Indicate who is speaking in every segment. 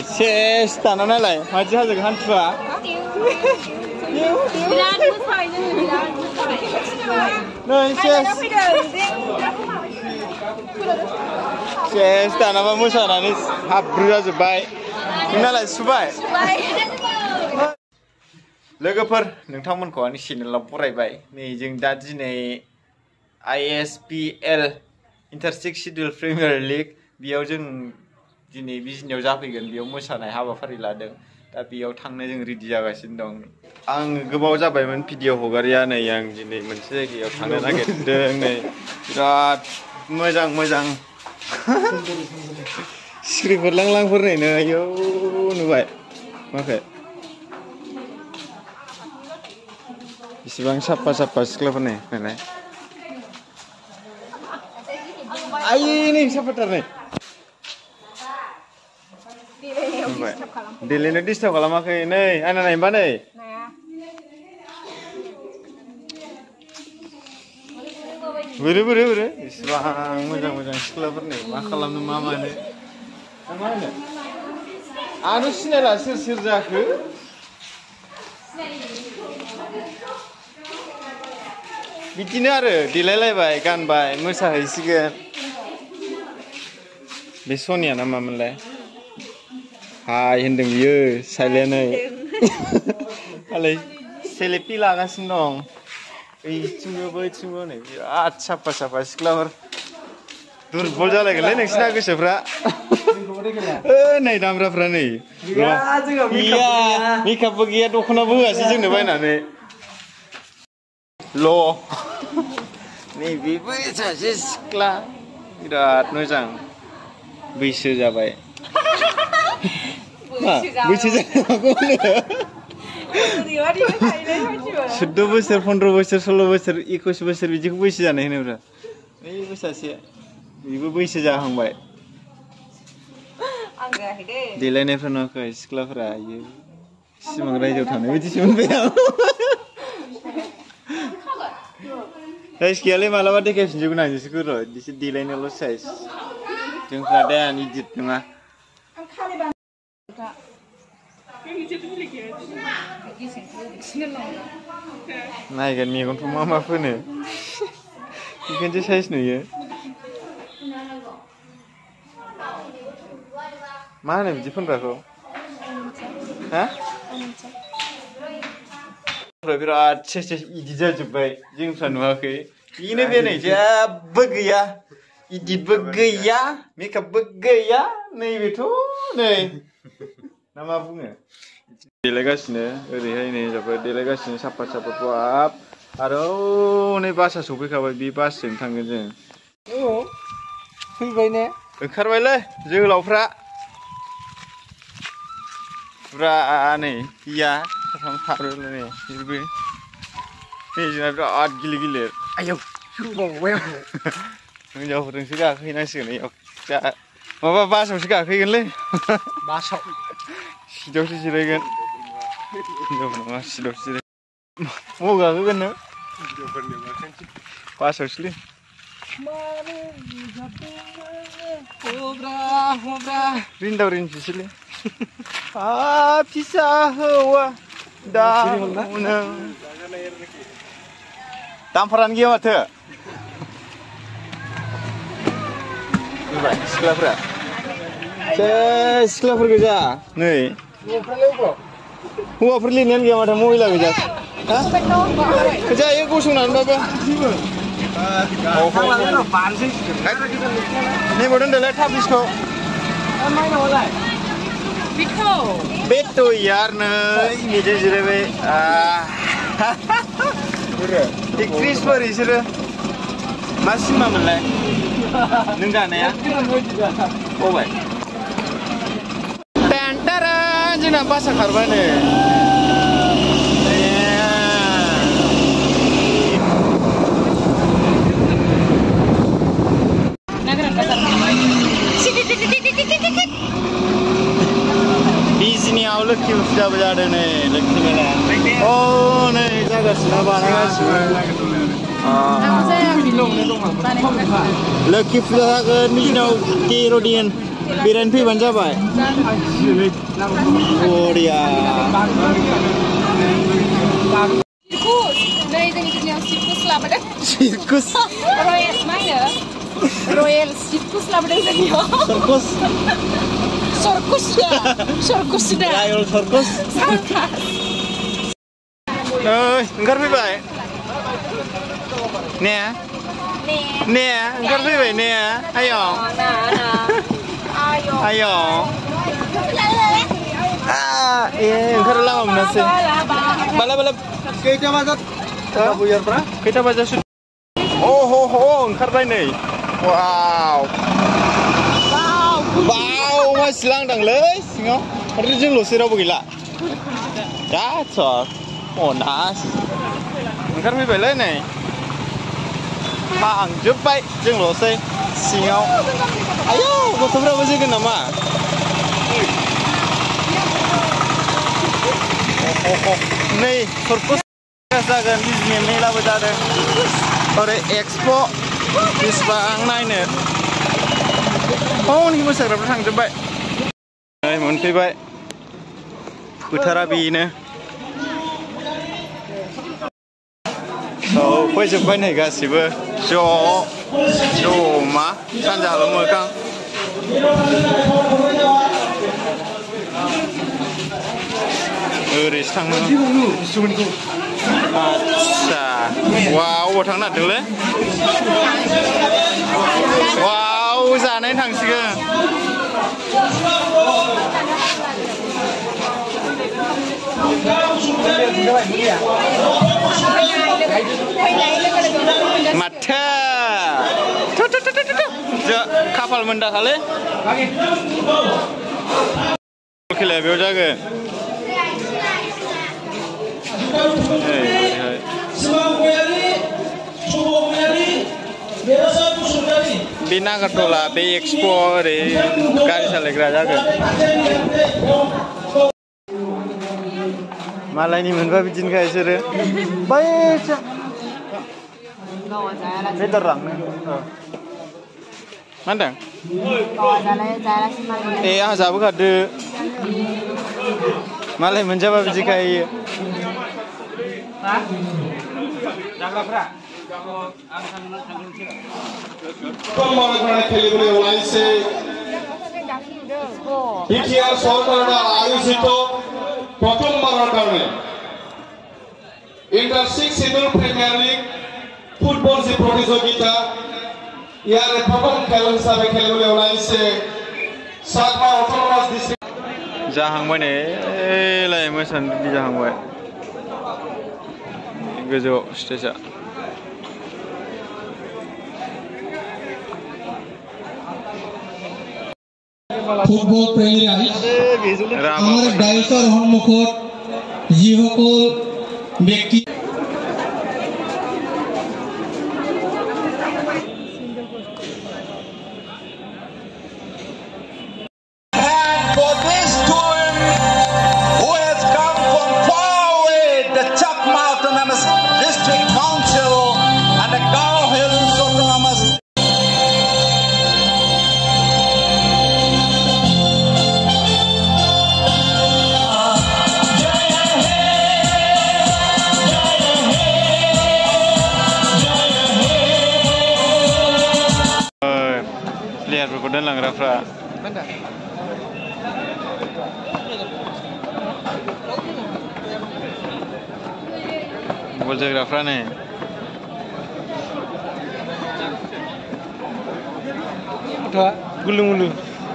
Speaker 1: सेस दाना नालाय मादि हाजोखौ हान्थुआ
Speaker 2: बिराद मोसाबाय जोङो बिराद मोसाबाय
Speaker 1: नै सेस सेस दानाबा मोसानानै हाब्रु जाजोब्बाय नोंनालाय सुबाय लोगोफोर नोंथांमोनखौ आंनि चेनेलाव बरायबाय नै जों दा दिनै ISPL interstate schedule premier league बेयाव जों दिनै बिजनियाव जाफैगोन बेयाव मोसानाय हाबाफारि लादों दा बेयाव थांनो जों रेडि जागासिनो दं आं गोबाव जाबायमोन भिडिअ हगारिया नै आं दिनै मोनसे जायगायाव थांनो नागिरदों नै बिराद मोजां मोजां सिख्रिफोर लांलांफोर नै आयौ नुबाय माखै बेसेबां साफा साफा सिख्लाफोर नै नालाय आयै नै साफाथार नै देलायनायाव डिस्टार्ब खालामाखै नै आंना नायबा नै बोरो बोरो बोरो इसिबां मोजां मोजां सिख्लाफोर नै मा खालामनो मा मानो मा होनो आंथ' सिनायला सोर सोर जाखो बिदिनो आरो देलायलायबाय गानबाय मोसाहैसिगोन बे सनिया ना मामोनलाय हाय होनदों बियो साइलेन्टै आलै सेलेफि लागासिनो दं ओइथिंबो बैथिंबो नै बिराद साफा साफा सिख्लाफोर दुरबल जालायगोनलै नोंसिना गोसोफ्रा नै दामग्राफ्रा नै मेकआपबो गैया दख'नाबो होआसै जोंनो बायनानै ल' नैबेबो सासे सिख्ला बिराद मोजां बैसो जाबाय बैसो जाबाय 14 बोसोर 15 बोसोर 16 बोसोर 21 बोसोर बिदिखौ बैसो जानाय होनोब्रा बैबो सासे बेबो बैसो जाहांबाय देलायनायफ्रा नुवाखै सिख्लाफोरा आयो सिमां रायजोआव थानाय बायदिसो मोनबाय आं साइज गैयालै मालाबा देखायफिनजोबगोन आं बिसोरखौ र' बिसोर देलायनायल' साइज जोंफ्रा दा इदिट नङा नायगोन मेगनखौ मा मा फोनो बेखौनोसो साइज नुयो मा होनो बिदि फोनग्राखौ हा बिराद सेस इदिट जाजोब्बाय जोंफ्रा नुवाखै बेनो बे नै जेबो गैया इदिटबो गैया मेकआपबो गैया नैबेथ' नै ना मा बुङो देलायगासिनो ओरैहाय नै जाबाय देलायगासिनो साफा साफा बाब आरो नै बासआ सफैखाबाय बे बासजों थांगोन जों फैबाय ने ओंखारबायलै जोहोलावफ्रा फुरा नै गैया साथाम खारो नै बिसोरबो नै जोंना बिराद गिलिर गिलिर आयौ हिनजावफोरजोंसो गाखोहैनांसिगोन एयाव जा माबा बासावसो गाखोहैगोनलै बासाव सिटावसो जिरायगोन हिनजावफोर नङा सिटावसो जिरायगोन बबाव गाखोगोन नों बासावसोलै रिन्दाव रिनसोलै फिसा हौवा दाउनो दामफोरानो गैया माथो सिख्लाफ्रा सिख्लाफोर गोजा नै हौवाफोर लिरनायानो गैया माथो महिला गोजा जायो गसंनानैबाबो नैबाव दोनदोलाय थाब्लिसखौ बेथ' यार नै बिदि जिरायबाय एक्ट्रिसफोर बिसोरो मा सिनेमा मोनलाय नों गानाया बबाय टेन्टारा जोंना बासा खारबानो बिजनियाव लोखि फुजाबो जादों नै लोखि मेला अ नै जागासिनो बानायगासिनो लोखि फुजा जागोन बिजनियाव 13 दिन Beran fैबानो जाबाय बरिया
Speaker 2: नै जोंनि दुनियाव सिटकुस लाबोदों
Speaker 1: सिटकुस
Speaker 2: रयेल मा होनो रयेल सिटकुस लाबोदों जोंनियाव
Speaker 1: सर्कस
Speaker 2: सर्कुस दा
Speaker 1: रयेल सर्कस ओंखारफैबाय ने ओंखारफैबाय ने आयं ओंखार लामा मोनासै बाला खैथा बाजार खैथा बाजारसो ओंखारबाय नै वाव मानसि लांदांलै सिङाव आरो जोंल'सो रावबो गैला अनास ओंखारफैबायलै नै थांजोब्बाय जोंल'सै सिङाव आयौ गथ'फ्राबो जोगोन नामा नै सर्कस जागोन बिजनि मेलाबो जादों ओरै एक्सप' बेसेबां नायनो हनै मोसाग्राफ्रा थांजोब्बाय नै मोनफैबाय फोथारा बेनो फैजोब्बाय नै गासिबो जमा सानजाल' मोखां ओरैसो थांनो आच्छा वाव अबाव थांनो नागिरदोंलै वाव जानाय थांसिगोन माथो खाफाल मोनदाखालै खेलाया बेयाव जागोन बे नागारटला बे एक्सप' ओरै गारि सालायग्रा जागोन मालायनि मोनबा बिदिनोखा बिसोरो बै बेदर लांनो मा होनदों आंहा जाबोखादो मालाय मोनजाबा बिदि खायो जाग्राफ्रा
Speaker 3: প্রথমবারের কারণে inter 6 schedule premier league football যে প্রতিযোগিতা ইয়ার প্রথম খেলা হিসাবে খেলগুলো ওলাইছে সাতমা অটোনমাস ডিস্ট্রিক্ট
Speaker 1: जाहांबाय नै एलाय मोसानो रेडि जाहांबाय गोजौ स्टेजआ
Speaker 4: ফুটবল প্রেমীরা আমার ডাইসৰ সন্মুখত যিসকল ব্যক্তি
Speaker 1: प्लेयारफोरखौ दोनलांग्राफ्रा बल जोग्राफ्रा नै गुलु मुलु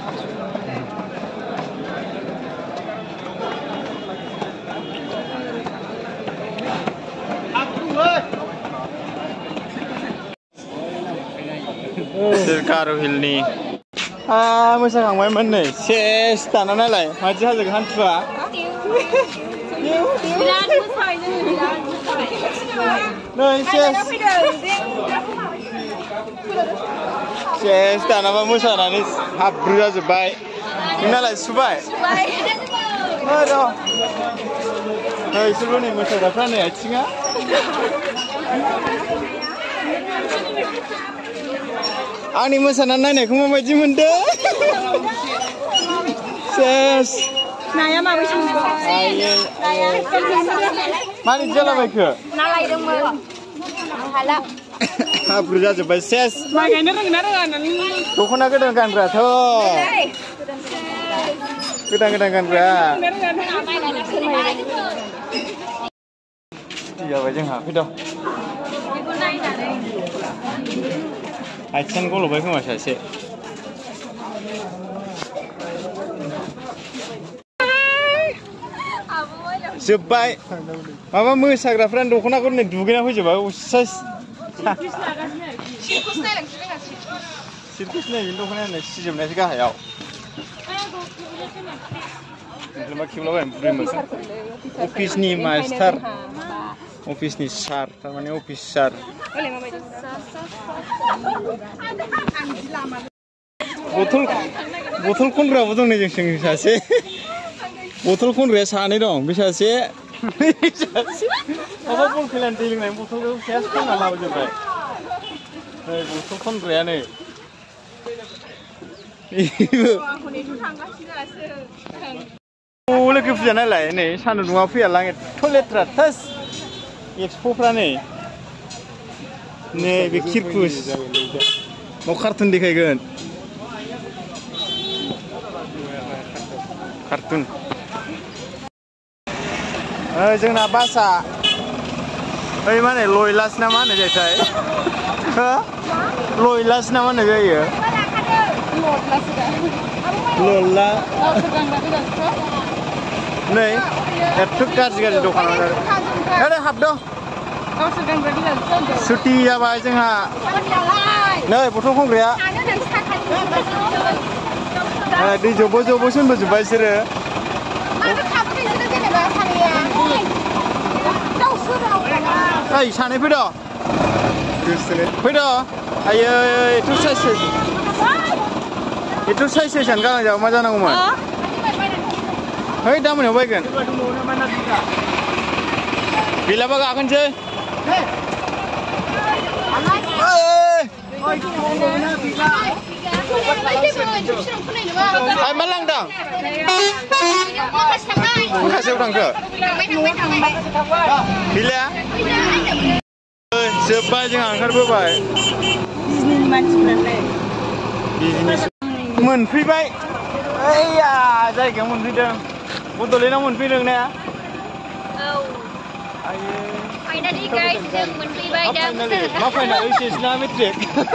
Speaker 1: Karo hilni मोसाखांबायमोन नै सेस दाना नालाय मादि हाजोखौ हान्थुआ
Speaker 2: बिराद मोसाबाय जोङो बिराद मोसाबाय
Speaker 1: नै सेस दानाबा मोसानानै हाब्रु जाजोब्बाय नोंनालाय सुबाय इसोरबो नै मोसाग्राफ्रा नै आथिङा आंनि मोसानानै नायनायखौ माबायदि मोनदों? सेस
Speaker 2: नाया माबायदि नाया
Speaker 1: मानि जालाबायखो?
Speaker 2: ना लायदोंमोन हाला
Speaker 1: हाब्रु जाजोब्बाय सेस
Speaker 2: माइ गायनो रोंना रोङा नों
Speaker 1: दख'ना गोदान गानग्राथ' गोदान गानग्रा जाबाय जोंहा फैद' आथिं गल'बाय खोमा सासे जोब्बाय माबा मोसाग्राफ्रानो दख'नाखौ नै दुगैना फैजोबबाय उसास सिरखुस नाय दख'नाया सिजोबनायसो गाहायाव मा खेबलाबाय बुरै मोखां अफिसनि मास्टार अफिसनि सार थारमाने अफिसार बथल खनग्राबो दं नै जोंथिं सासे बथल खनग्राया सानै दं बे सासे माबा बल खेलानि दै लोंनाय बथलखौ सेस खनना लाबोजोब्बाय नै बथल खनग्राया नै लोगो फुजा नालाय नै सान्दुं दुङा फैयालां एथ' लेथ्रा थास एक्सप'फ्रा नै बे किरकुस न' कार्टुन देखायगोन कार्टुन जोंना बासआ ओइ मा होनो लयलास ना मा होनो जायोथाय हो लयलास ना मा होनो जायो लला नै एथ' गाज्रि दखानाव ओरै हाबदों सुथि जाबाय जोंहा नै बथल खनग्राया दै जब' सोनबोजोब्बाय बिसोरो ओइ सानै फैद' आयै एथ' साइज सानो गालां जाबा मा जानांगौमोन है दा मोनायाव बायगोन गैलाबा गाखोनोसै मा लांदां माखासेयाव थांखो गैला जोब्बाय जोंहा ओंखारबोबाय मोनफैबाय ओइया जायगायाव मोनफैदों बड'लेण्डआव मोनफैदों ना
Speaker 2: फाइनालि गाइस जों मोनफैबाय दा
Speaker 1: मा फाइनाल ओइचएस ना मेट्रिक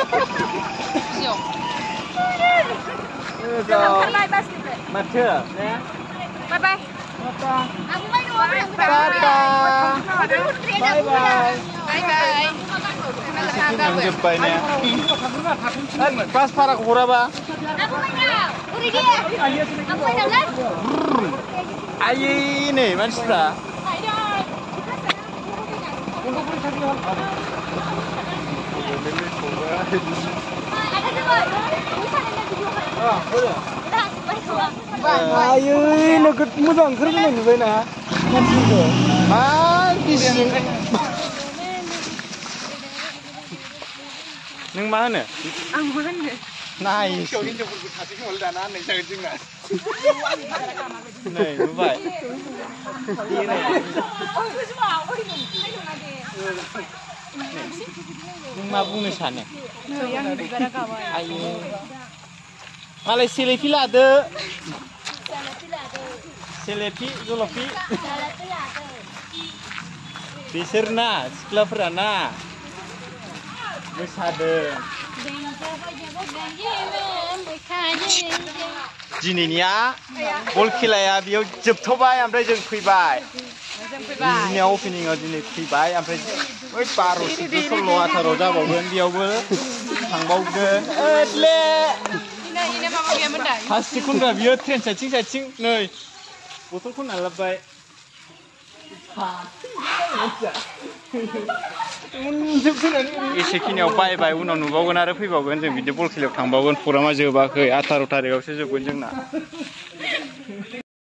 Speaker 1: माथो
Speaker 2: बाय बाय
Speaker 1: जोब्बाय ने पास भाराखौ हराबा आयै नै मानसिफ्रा आयै नोगोद मोजां ओंखारबोनाय नुबायना मानसिफोरखौ मा गिसिं नों मा होनो
Speaker 2: आं मा होनो
Speaker 1: नाय हिनजावफोरबो सासे खोमाल दाना होननाय जागोन जोंना नै नुबाय नों मा बुंनो सानो आयै मालाय सेलेफि लादो सेलेफि जलफि बिसोर ना सिख्लाफोरा ना मोसादों दिनैनिया बल खेलाया बेयाव जोबथ'बाय ओमफ्राय जों फैबाय बिजिनिया अपेनिंआव दिनै फैबाय ओमफ्राय बै 12 16 18 जाबावगोन बेयावबो थांबावगोन ओदले हासि खनग्रा बियो ट्रेन साइथिं नै बथल खनना लाबोबाय एसेखिनियाव बायबाय उनाव नुबावगोन आरो फैबावगोन जों बिदि बल खेलायाव थांबावगोन प्रग्रामा जोबाखै 18 थारिखआवसो जोबगोन जोंना